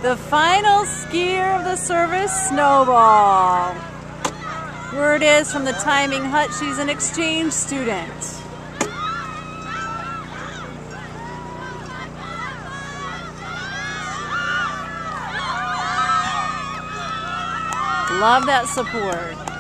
The final skier of the service, Snowball. Word is from the timing hut, she's an exchange student. Love that support.